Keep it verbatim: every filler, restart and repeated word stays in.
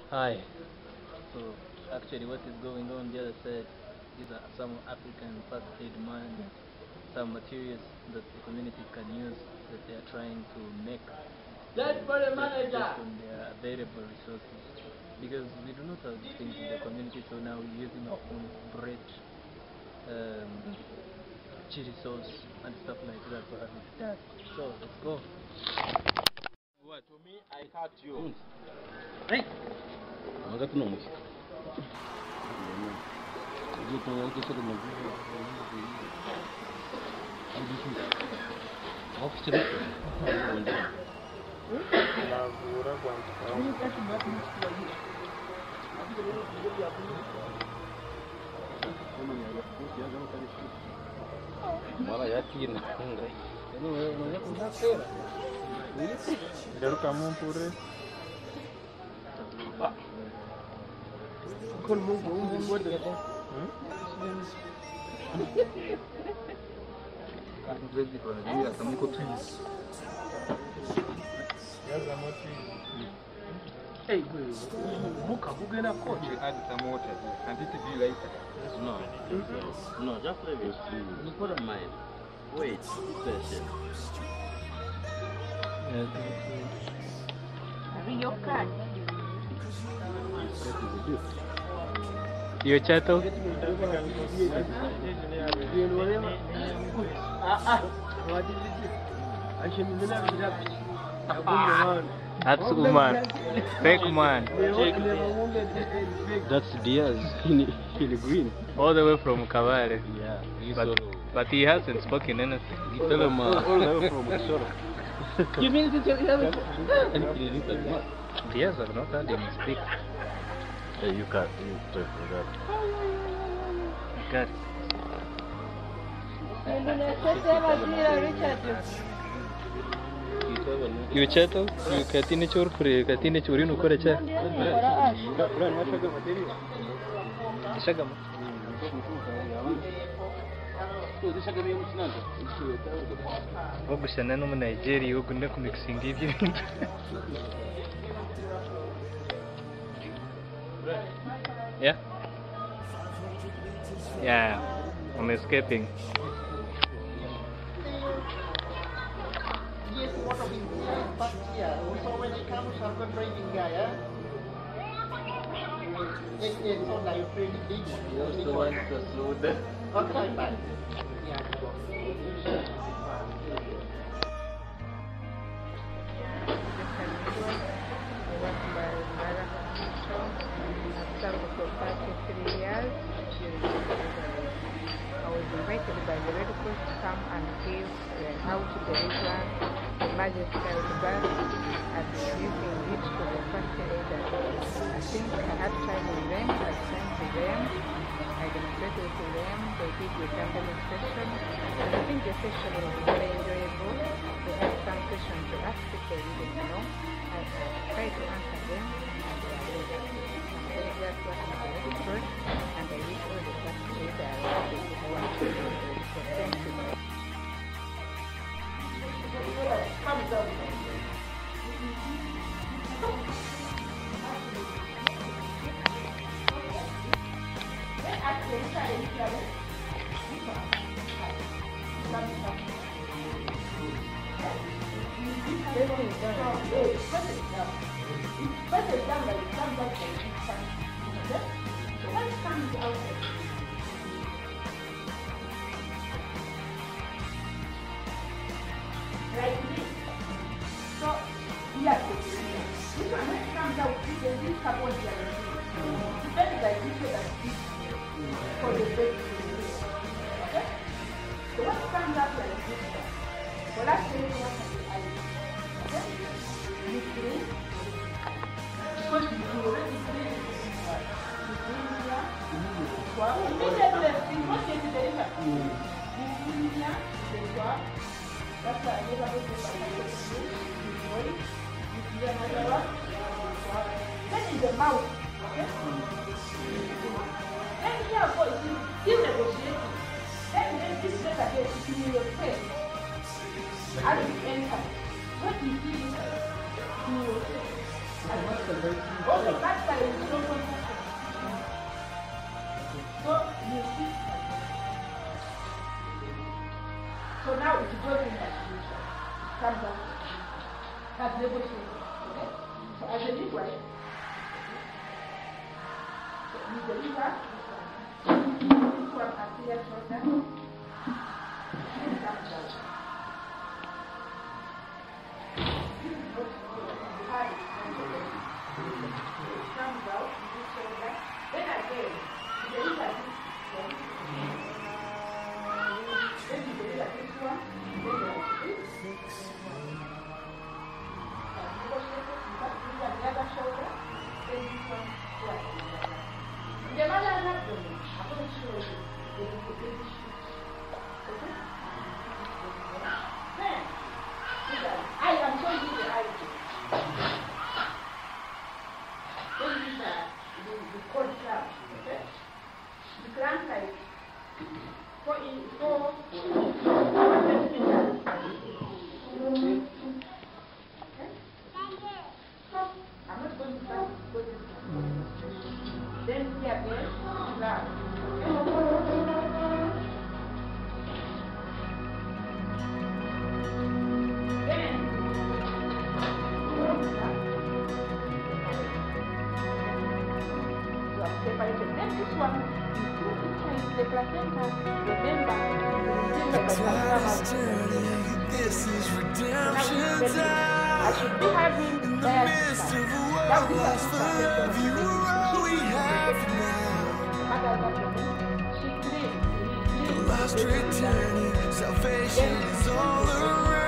Hi. So actually what is going on the other side, these are some African first aid money, some materials that the community can use that they are trying to make based on their available resources. Because we do not have these things in the community, so now we're using our own bread, um, chili sauce and stuff like that to have it done. So let's go. What? To me, I heard you. Mm. Hey! I'm going to know. Malah yakin. Quero caminhar por aí. Con mungu mungu wote kata. Kan ready for the year, some go twins. Yaza moti. Hey, buka buka na coach add some water and it be like No, no, just leave it. You put a mind. Wait, question. Bring your card. Your chattel? That's Uman. Fake man. That's Diaz in, in the green. All the way from Kavare. Yeah, he's But, but he hasn't spoken anything. all, all, all the way from Kisoro. You mean to tell him? Diaz have not heard him speak. Hey, you can't, you talk for that. God. You chattel? You katine chor kure, katine chorino kore cha. Shagam. Ogushana no Nigeria, ogunda kumixing ibyo. Yeah? Yeah, I'm escaping. Yes, what of it? But yeah, so when it comes up the trading guy, yeah? It is so like pretty big. You also want to slow down. Okay, fine. Yeah. For thirty-three years, I was invited by the Red Cross to come and give uh, how to deliver emergency childbirth and using it to the first aiders. I think I had time with them, I sent to them, I demonstrated to them, they did the demonstration, and I think the session was very enjoyable. We had some questions to ask if they didn't know, and I tried to answer them, and they are very happy. That's what I'm going to do, and I wish all the first aiders who want to do it. So thank you. Like this. So, yes, this one when it comes out, this is carbon dioxide. Depending like this way that this for the baby. Okay? So what comes out like this one? So let's say what can be added. Okay? You clean. Because you already clean. You clean here. Well, immediately, before you deliver. You clean here, the job. That's why I never go to the hospital. You clear another one. Then in the mouth. Okay? Then here, for you, still negotiating. Then then this letter here is in your face. As you enter, what you see is in your face. Also, that side is no contact. So, you see. So now it goes in that situation. It comes out. Has negotiated. Okay? So as a midwife, so you deliver this one appears shoulder. This comes out. This is not hard. It comes out, this shoulder. Then again, you deliver this one. Then you deliver this one. Then you have this. The other shoulder, then this one twice. The mother is not doing it. I'm going to show you the baby shoot. Okay? Then, I am showing you the eye. Then this is the, the cold clamp. Okay? The clamp side. Four in four centimeters. I'm not going to start go this one. Then here again, now. Then you have separated. Then this one, you put inside the placenta. Remember, this is redemption time. I should be having in the midst of a world lost for love. You are all we have now. The lost returning, salvation is all around.